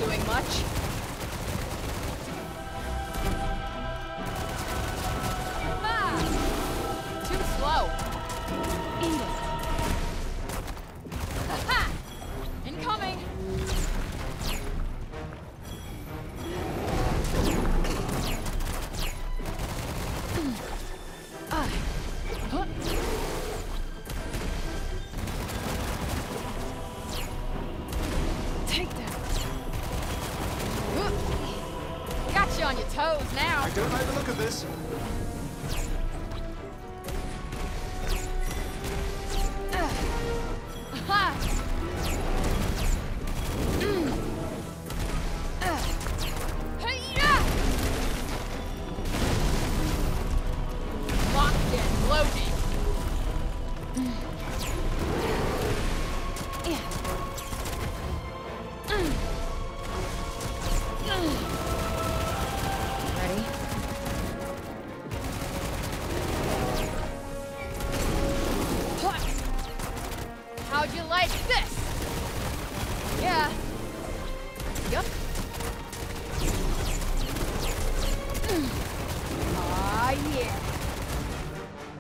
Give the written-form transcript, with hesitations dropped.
doing much. Ah! Too slow. Eat it. Ha! Incoming! Take that. Got you on your toes now. I don't like the look of this. Locked in, loading. Ready? How'd you like this? Yeah. Yup. Ah, yeah.